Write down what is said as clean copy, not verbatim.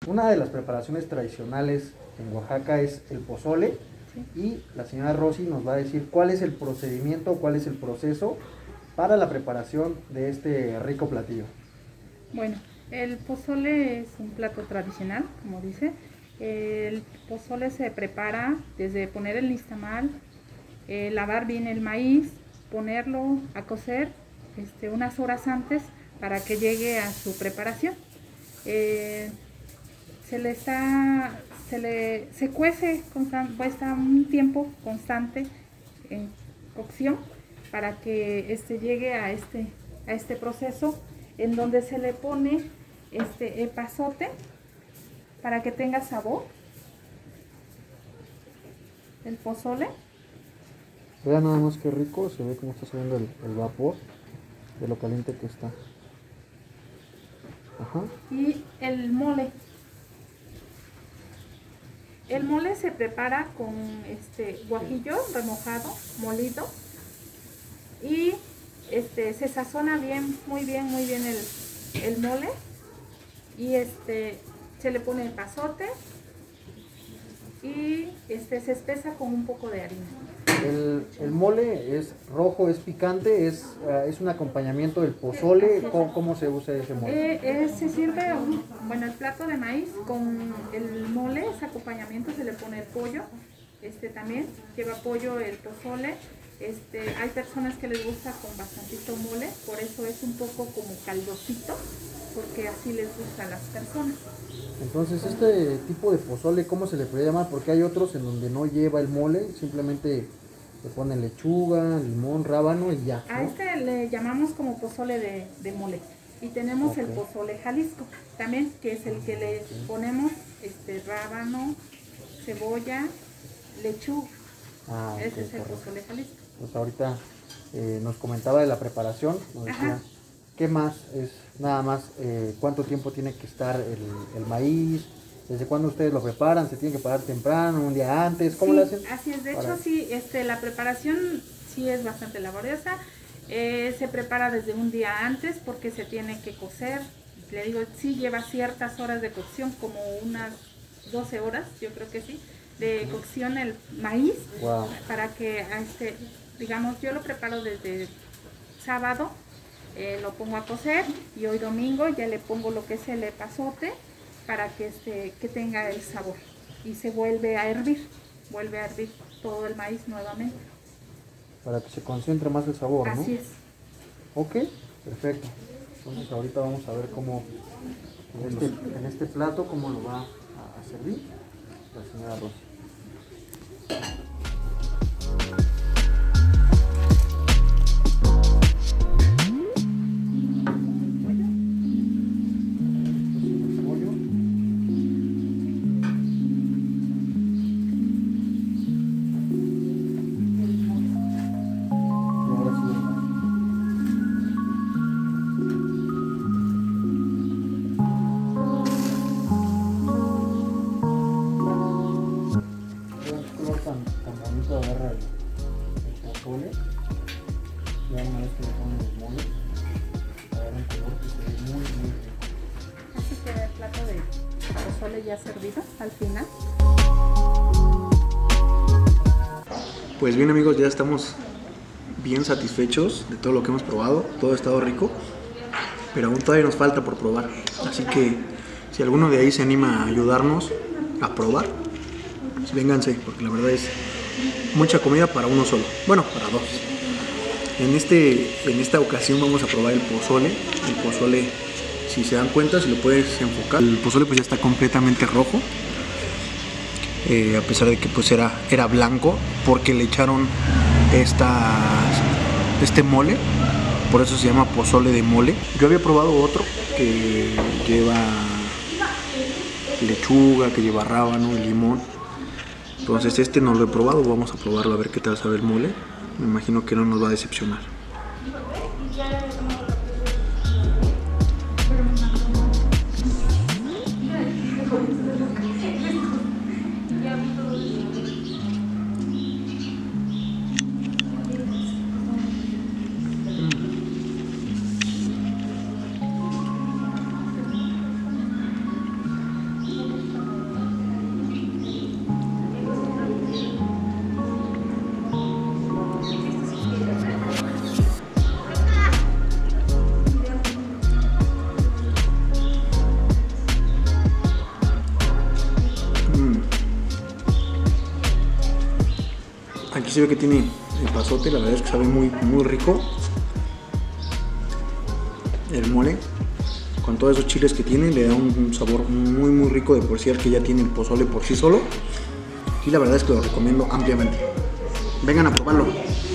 Una de las preparaciones tradicionales en Oaxaca es el pozole, sí. Y la señora Rosy nos va a decir cuál es el procedimiento, cuál es el proceso para la preparación de este rico platillo. Bueno, el pozole es un plato tradicional, como dice. El pozole se prepara desde poner el nixtamal, lavar bien el maíz, ponerlo a cocer unas horas antes para que llegue a su preparación. Se cuece cuesta un tiempo constante en cocción para que llegue a este proceso en donde se le pone epazote para que tenga sabor el pozole. Vean nada más qué rico, se ve cómo está saliendo el vapor de lo caliente que está. Ajá. Y el mole. El mole se prepara con guajillo remojado, molido, y se sazona muy bien el mole, y se le pone epazote y se espesa con un poco de harina. El mole es rojo, es picante, es un acompañamiento del pozole. ¿Cómo se usa ese mole? Se sirve, el plato de maíz con el mole, ese acompañamiento se le pone el pollo, también lleva pollo el pozole. Hay personas que les gusta con bastantito mole, por eso es un poco como caldosito, porque así les gusta a las personas. Entonces, este tipo de pozole, ¿cómo se le puede llamar? Porque hay otros en donde no lleva el mole, simplemente le ponen lechuga, limón, rábano y ya, ¿no? A le llamamos como pozole de mole. Y tenemos el pozole Jalisco también, que es el que le ponemos rábano, cebolla, lechuga. Ese es el pozole Jalisco. Pues ahorita nos comentaba de la preparación, nos decía, ¿qué más? Es nada más cuánto tiempo tiene que estar el maíz, desde cuándo ustedes lo preparan, se tiene que preparar temprano, un día antes, ¿cómo lo hacen? Así es, de hecho sí, la preparación sí es bastante laboriosa, se prepara desde un día antes porque se tiene que cocer, le digo, sí lleva ciertas horas de cocción, como unas 12 horas, yo creo que sí, de cocción el maíz, para que, digamos, yo lo preparo desde sábado, lo pongo a cocer y hoy domingo ya le pongo lo que es el epazote para que tenga el sabor y se vuelve a hervir todo el maíz nuevamente. Para que se concentre más el sabor, ¿no? Así es. Ok, perfecto. Entonces ahorita vamos a ver cómo en este plato cómo lo va a servir la señora Rosy. Tan bonito agarra el pozole. Ya una vez que le ponen el mole, agarra un color que se ve muy rico. Así queda el plato de pozole ya servido al final. Pues bien amigos, ya estamos bien satisfechos de todo lo que hemos probado. Todo ha estado rico, pero aún todavía nos falta por probar. Así que si alguno de ahí se anima a ayudarnos a probar, pues vénganse, porque la verdad es mucha comida para uno solo. Bueno, para dos. En esta ocasión vamos a probar el pozole. El pozole, si se dan cuenta, si lo puedes enfocar, el pozole pues ya está completamente rojo. A pesar de que pues era blanco, porque le echaron este mole, por eso se llama pozole de mole. Yo había probado otro que lleva lechuga, que lleva rábano y limón. Entonces este no lo he probado, vamos a probarlo a ver qué tal sabe el mole. Me imagino que no nos va a decepcionar. Aquí se ve que tiene el pasote, la verdad es que sabe muy, muy rico. El mole, con todos esos chiles que tiene, le da un sabor muy, muy rico de por sí al que ya tiene el pozole por sí solo. Y la verdad es que lo recomiendo ampliamente. Vengan a probarlo.